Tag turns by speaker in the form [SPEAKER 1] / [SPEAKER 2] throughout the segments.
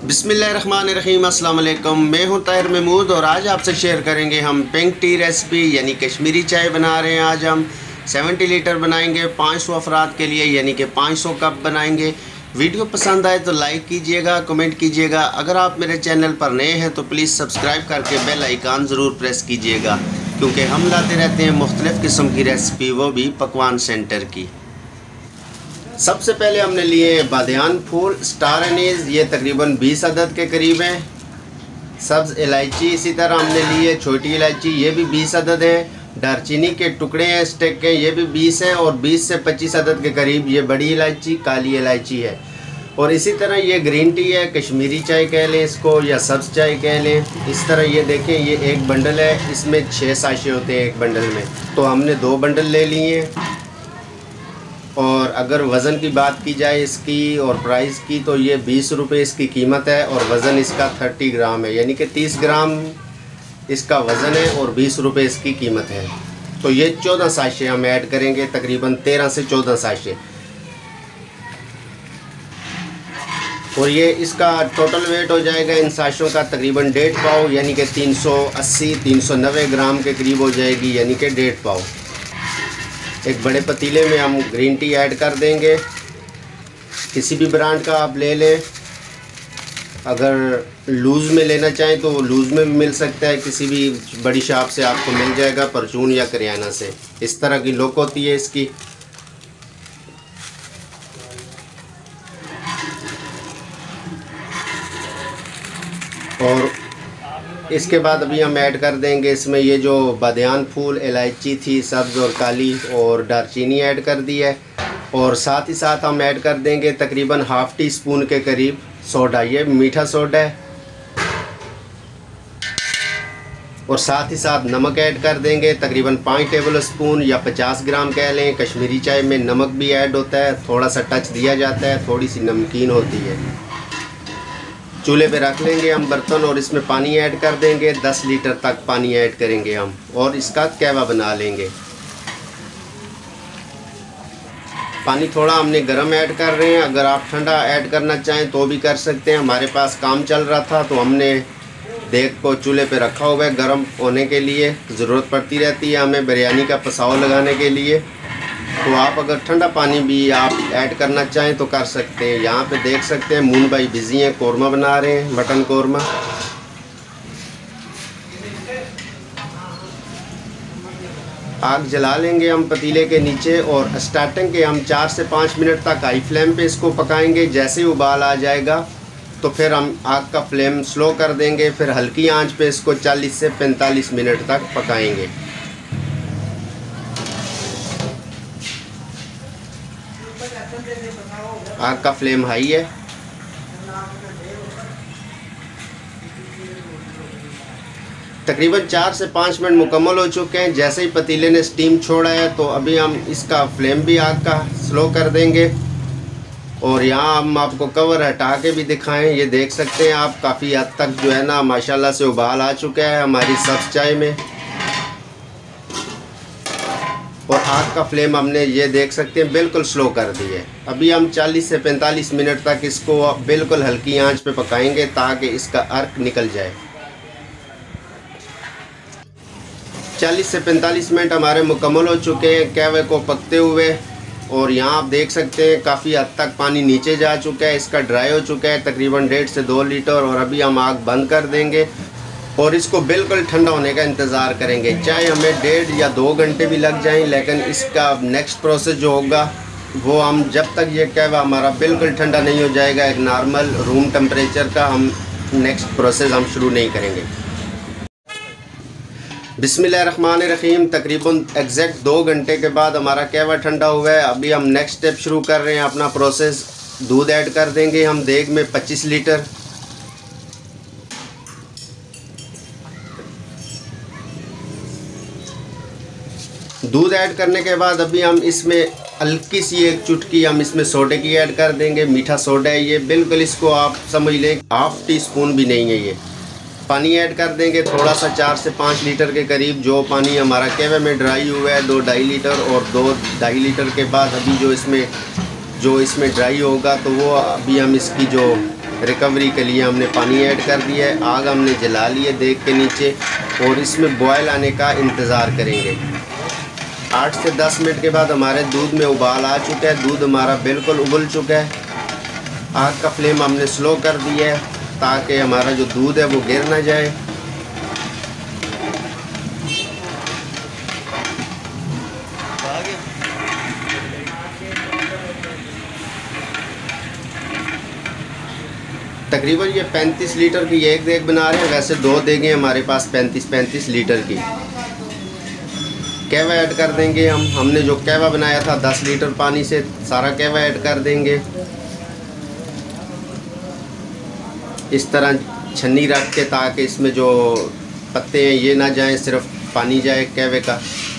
[SPEAKER 1] बिस्मिल्लाहिर्रहमानिर्रहीम, अस्सलाम वालेकुम। मैं हूं ताहिर महमूद और आज आपसे शेयर करेंगे हम पिंक टी रेसिपी यानी कश्मीरी चाय बना रहे हैं। आज हम 70 लीटर बनाएंगे 500 अफराद के लिए, यानी कि 500 कप बनाएंगे। वीडियो पसंद आए तो लाइक कीजिएगा, कमेंट कीजिएगा। अगर आप मेरे चैनल पर नए हैं तो प्लीज़ सब्सक्राइब करके बेल आइकान ज़रूर प्रेस कीजिएगा, क्योंकि हम लाते रहते हैं मुख्तलिफ़ किस्म की रेसिपी, वो भी पकवान सेंटर की। सबसे पहले हमने लिए बादियान फूल स्टार एनीज़, ये तकरीबन 20 अदद के करीब हैं। सब्ज़ इलायची इसी तरह हमने लिए, छोटी इलायची ये भी 20 अदद है। दारचीनी के टुकड़े हैं स्टिक के, ये भी 20 हैं। और 20 से 25 अदद के करीब ये बड़ी इलायची काली इलायची है। और इसी तरह ये ग्रीन टी है, कश्मीरी चाय कह लें इसको या सब्ज़ चाय कह लें। इस तरह ये देखें, ये एक बंडल है, इसमें 6 साशे होते हैं एक बंडल में, तो हमने 2 बंडल ले लिए हैं। और अगर वज़न की बात की जाए इसकी और प्राइस की, तो ये 20 रुपये इसकी कीमत है और वज़न इसका 30 ग्राम है, यानी कि 30 ग्राम इसका वज़न है और 20 रुपये इसकी कीमत है। तो ये 14 साशे हम ऐड करेंगे, तकरीबन 13 से 14 साशे। और ये इसका टोटल वेट हो जाएगा इन साशों का तकरीबन 1.5 पाव, यानी कि 380-390 ग्राम के करीब हो जाएगी, यानी कि 1.5 पाव। एक बड़े पतीले में हम ग्रीन टी ऐड कर देंगे। किसी भी ब्रांड का आप ले लें, अगर लूज़ में लेना चाहें तो लूज़ में भी मिल सकता है, किसी भी बड़ी शॉप से आपको मिल जाएगा, परचून या करियाना से। इस तरह की लुक होती है इसकी। और इसके बाद अभी हम ऐड कर देंगे इसमें ये जो बादियान फूल इलायची थी सब्ज़ और काली, और दारचीनी ऐड कर दी है। और साथ ही साथ हम ऐड कर देंगे तकरीबन ½ टी स्पून के करीब सोडा, ये मीठा सोडा है। और साथ ही साथ नमक ऐड कर देंगे तकरीबन 5 टेबल स्पून या 50 ग्राम कह लें। कश्मीरी चाय में नमक भी ऐड होता है, थोड़ा सा टच दिया जाता है, थोड़ी सी नमकीन होती है। चूल्हे पे रख लेंगे हम बर्तन और इसमें पानी ऐड कर देंगे। 10 लीटर तक पानी ऐड करेंगे हम और इसका कहवा बना लेंगे। पानी थोड़ा हमने गर्म ऐड कर रहे हैं, अगर आप ठंडा ऐड करना चाहें तो भी कर सकते हैं। हमारे पास काम चल रहा था तो हमने देग को चूल्हे पे रखा हुआ है गर्म होने के लिए। ज़रूरत पड़ती रहती है हमें बिरयानी का पसाव लगाने के लिए, तो आप अगर ठंडा पानी भी आप ऐड करना चाहें तो कर सकते हैं। यहाँ पे देख सकते हैं मून भाई बिज़ी हैं, कौरमा बना रहे हैं, मटन कौरमा। आग जला लेंगे हम पतीले के नीचे और स्टार्टिंग के हम 4 से 5 मिनट तक हाई फ्लेम पे इसको पकाएंगे। जैसे ही उबाल आ जाएगा तो फिर हम आग का फ्लेम स्लो कर देंगे, फिर हल्की आंच पे इसको 40 से 45 मिनट तक पकाएंगे। आग का फ्लेम हाई है। तकरीबन 4 से 5 मिनट मुकम्मल हो चुके हैं। जैसे ही पतीले ने स्टीम छोड़ा है तो अभी हम इसका फ्लेम भी आग का स्लो कर देंगे। और यहाँ हम आपको कवर हटा के भी दिखाएं, ये देख सकते हैं आप, काफ़ी हद तक जो है ना माशाल्लाह से उबाल आ चुका है हमारी सब्ज़ चाय में। और आग का फ्लेम हमने ये देख सकते हैं बिल्कुल स्लो कर दी है। अभी हम 40 से 45 मिनट तक इसको बिल्कुल हल्की आंच पे पकाएंगे ताकि इसका अर्क निकल जाए। 40 से 45 मिनट हमारे मुकम्मल हो चुके हैं कहवे को पकते हुए। और यहाँ आप देख सकते हैं काफ़ी हद तक पानी नीचे जा चुका है, इसका ड्राई हो चुका है तकरीबन 1.5 से 2 लीटर। और अभी हम आग बंद कर देंगे और इसको बिल्कुल ठंडा होने का इंतज़ार करेंगे। चाहे हमें 1.5 या 2 घंटे भी लग जाएं, लेकिन इसका नेक्स्ट प्रोसेस जो होगा वो हम जब तक ये कहवा हमारा बिल्कुल ठंडा नहीं हो जाएगा एक नॉर्मल रूम टेम्परेचर का, हम नेक्स्ट प्रोसेस हम शुरू नहीं करेंगे। बिस्मिल्लाहिर्रहमानिर्रहीम, तकरीबन एग्जैक्ट 2 घंटे के बाद हमारा कहवा ठंडा हुआ है। अभी हम नेक्स्ट स्टेप शुरू कर रहे हैं अपना प्रोसेस। दूध ऐड कर देंगे हम देग में 25 लीटर। दूध ऐड करने के बाद अभी हम इसमें हल्की सी एक चुटकी हम इसमें सोडे की ऐड कर देंगे। मीठा सोडा है ये, बिल्कुल इसको आप समझ लें ½ टी स्पून भी नहीं है ये। पानी ऐड कर देंगे थोड़ा सा, 4 से 5 लीटर के करीब। जो पानी हमारा कहवे में ड्राई हुआ है 2-2.5 लीटर, और 2-2.5 लीटर के बाद अभी जो इसमें ड्राई होगा तो वो अभी हम इसकी जो रिकवरी के लिए हमने पानी ऐड कर दिया है। आग हमने जला ली है देग के नीचे और इसमें बॉयल आने का इंतज़ार करेंगे। 8 से 10 मिनट के बाद हमारे दूध में उबाल आ चुका है। दूध हमारा बिल्कुल उबल चुका है। आग का फ्लेम हमने स्लो कर दिया है ताकि हमारा जो दूध है वो गिर ना जाए। तकरीबन ये 35 लीटर की एक देग बना रहे हैं। वैसे 2 देगें हमारे पास 35 लीटर की। कहवा ऐड कर देंगे हमने जो कहवा बनाया था 10 लीटर पानी से सारा कहवा ऐड कर देंगे। इस तरह छन्नी रख के ताकि इसमें जो पत्ते हैं ये ना जाएं, सिर्फ पानी जाए कहवे का।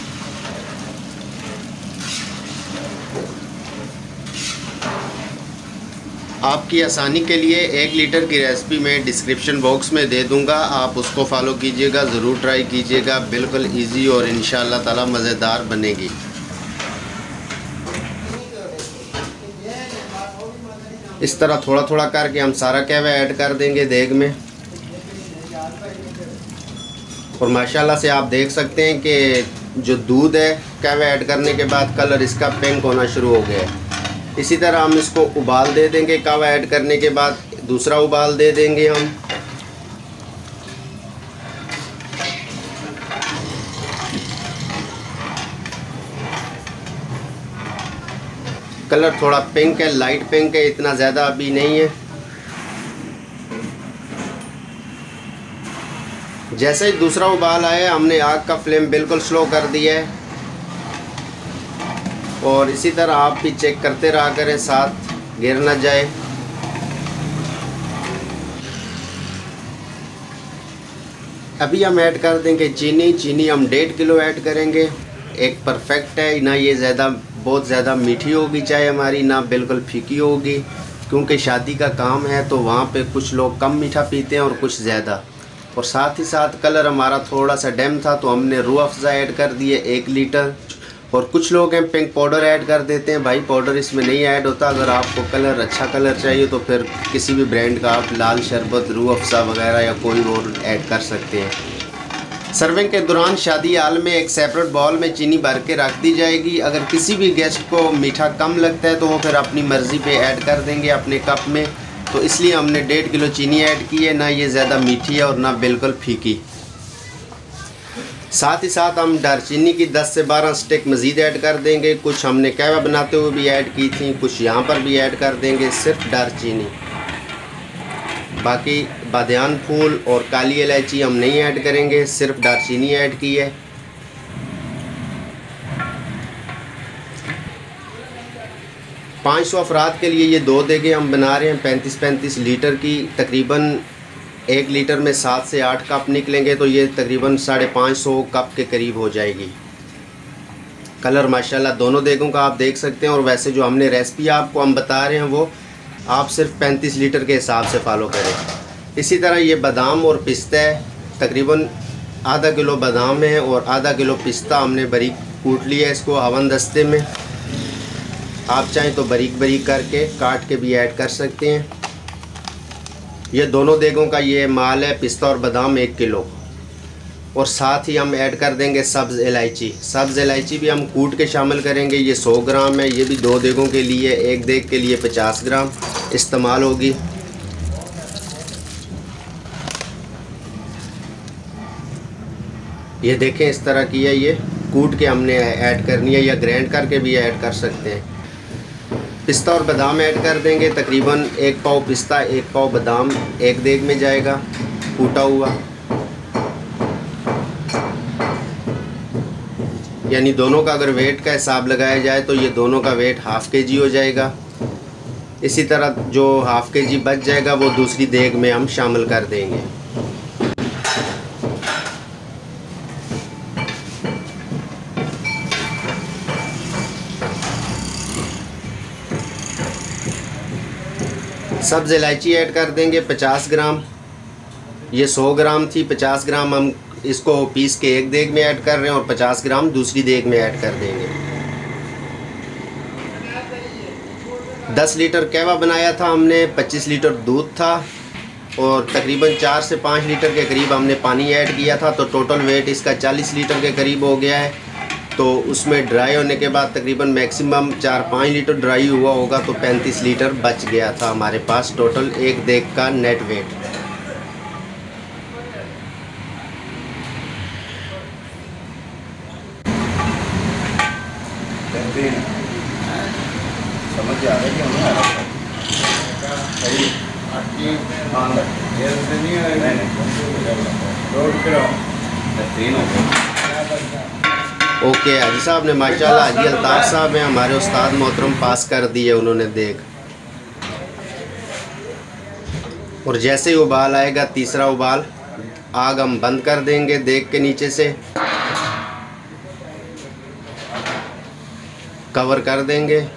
[SPEAKER 1] आपकी आसानी के लिए 1 लीटर की रेसिपी मैं डिस्क्रिप्शन बॉक्स में दे दूंगा, आप उसको फॉलो कीजिएगा, ज़रूर ट्राई कीजिएगा। बिल्कुल इजी और इंशाअल्लाह ताला मज़ेदार बनेगी। इस तरह थोड़ा थोड़ा करके हम सारा कहवा ऐड कर देंगे देग में। और माशाल्लाह से आप देख सकते हैं कि जो दूध है कहवा ऐड करने के बाद कलर इसका पिंक होना शुरू हो गया है। इसी तरह हम इसको उबाल दे देंगे। कहवा ऐड करने के बाद दूसरा उबाल दे देंगे हम। कलर थोड़ा पिंक है, लाइट पिंक है, इतना ज़्यादा अभी नहीं है। जैसे ही दूसरा उबाल आया हमने आग का फ्लेम बिल्कुल स्लो कर दिया है। और इसी तरह आप भी चेक करते रहा करें, साथ गिर ना जाए। अभी हम ऐड कर देंगे चीनी हम 1.5 किलो ऐड करेंगे। एक परफेक्ट है ना, ये बहुत ज़्यादा मीठी होगी चाय हमारी, ना बिल्कुल फीकी होगी, क्योंकि शादी का काम है तो वहाँ पे कुछ लोग कम मीठा पीते हैं और कुछ ज़्यादा। और साथ ही साथ कलर हमारा थोड़ा सा डैम था तो हमने रूह अफ़ज़ा ऐड कर दिए 1 लीटर। और कुछ लोग हैं पिंक पाउडर ऐड कर देते हैं। भाई पाउडर इसमें नहीं ऐड होता। अगर आपको कलर अच्छा कलर चाहिए तो फिर किसी भी ब्रांड का आप लाल शरबत, रूह अफ़ज़ा वगैरह या कोई और ऐड कर सकते हैं। सर्विंग के दौरान शादी हाल में एक सेपरेट बाउल में चीनी भर के रख दी जाएगी। अगर किसी भी गेस्ट को मीठा कम लगता है तो वो फिर अपनी मर्ज़ी पे ऐड कर देंगे अपने कप में। तो इसलिए हमने 1.5 किलो चीनी ऐड की है। ना ये ज़्यादा मीठी है और ना बिल्कुल फीकी। साथ ही साथ हम दालचीनी की 10 से 12 स्टिक मज़ीद ऐड कर देंगे। कुछ हमने कहवा बनाते हुए भी ऐड की थी, कुछ यहाँ पर भी ऐड कर देंगे। सिर्फ दालचीनी, बाकी बादियान फूल और काली इलायची हम नहीं ऐड करेंगे, सिर्फ दालचीनी ऐड की है। पाँच 500 अफराद के लिए ये 2 देगें हम बना रहे हैं 35 लीटर की। तकरीबन 1 लीटर में 7 से 8 कप निकलेंगे तो ये तकरीबन 550 कप के करीब हो जाएगी। कलर माशाल्लाह दोनों देगों का आप देख सकते हैं। और वैसे जो हमने रेसिपी आपको हम बता रहे हैं वो आप सिर्फ 35 लीटर के हिसाब से फॉलो करें। इसी तरह ये बादाम और पिस्ता है, तकरीबन आधा किलो बादाम है और आधा किलो पिस्ता हमने बारीक कूट लिया है इसको हवन दस्ते में। आप चाहें तो बारीक बारीक करके काट के भी ऐड कर सकते हैं। ये दोनों देगों का ये माल है, पिस्ता और बादाम 1 किलो। और साथ ही हम ऐड कर देंगे सब्ज़ इलायची। सब्ज़ इलायची भी हम कूट के शामिल करेंगे। ये 100 ग्राम है। ये भी 2 देगों के लिए, एक देग के लिए 50 ग्राम इस्तेमाल होगी। ये देखें इस तरह की है, ये कूट के हमने ऐड करनी है या ग्राइंड करके भी ऐड कर सकते हैं। पिस्ता और बादाम ऐड कर देंगे। तकरीबन 1 पाव पिस्ता 1 पाव बादाम एक देग में जाएगा कूटा हुआ, यानी दोनों का अगर वेट का हिसाब लगाया जाए तो ये दोनों का वेट ½ kg हो जाएगा। इसी तरह जो ½ kg बच जाएगा वो दूसरी देग में हम शामिल कर देंगे। सब्ज़ इलायची ऐड कर देंगे 50 ग्राम। ये 100 ग्राम थी, 50 ग्राम हम इसको पीस के एक देग में ऐड कर रहे हैं और 50 ग्राम दूसरी देग में ऐड कर देंगे। 10 लीटर कहवा बनाया था हमने, 25 लीटर दूध था और तकरीबन 4 से 5 लीटर के करीब हमने पानी ऐड किया था। तो टोटल वेट इसका 40 लीटर के करीब हो गया है। तो उसमें ड्राई होने के बाद तकरीबन मैक्सिमम 4-5 लीटर ड्राई हुआ होगा, तो 35 लीटर बच गया था हमारे पास टोटल एक देग का नेट वेट।
[SPEAKER 2] समझ आ रही
[SPEAKER 1] ओके, हाजी साहब ने माशाल्लाह, हाजी अल्ताफ़ साहब हैं हमारे उस्ताद मोहतरम, पास कर दिए उन्होंने देग। और जैसे ही उबाल आएगा, तीसरा उबाल, आग हम बंद कर देंगे देग के नीचे से, कवर कर देंगे।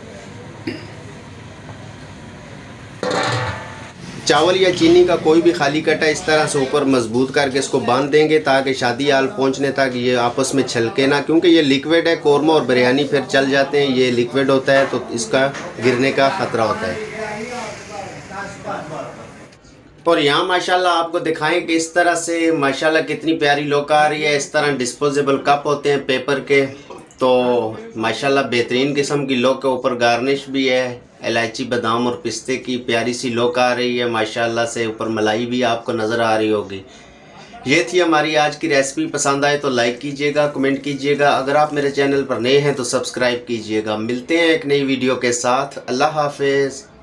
[SPEAKER 1] चावल या चीनी का कोई भी खाली कटा इस तरह से ऊपर मजबूत करके इसको बांध देंगे ताकि शादी हाल पहुंचने तक ये आपस में छलके ना, क्योंकि ये लिक्विड है। कौरमा और बिरयानी फिर चल जाते हैं, ये लिक्विड होता है तो इसका गिरने का ख़तरा होता है। और यहाँ माशाल्लाह आपको दिखाएं कि इस तरह से माशाल्लाह कितनी प्यारी लुक आ रही है। इस तरह डिस्पोजेबल कप होते हैं पेपर के, तो माशाल्लाह बेहतरीन किस्म की लुक है। ऊपर गार्निश भी है, इलायची, बादाम और पिस्ते की प्यारी सी लुक आ रही है माशाल्लाह से। ऊपर मलाई भी आपको नज़र आ रही होगी। ये थी हमारी आज की रेसिपी। पसंद आए तो लाइक कीजिएगा, कमेंट कीजिएगा। अगर आप मेरे चैनल पर नए हैं तो सब्सक्राइब कीजिएगा। मिलते हैं एक नई वीडियो के साथ। अल्लाह हाफिज़।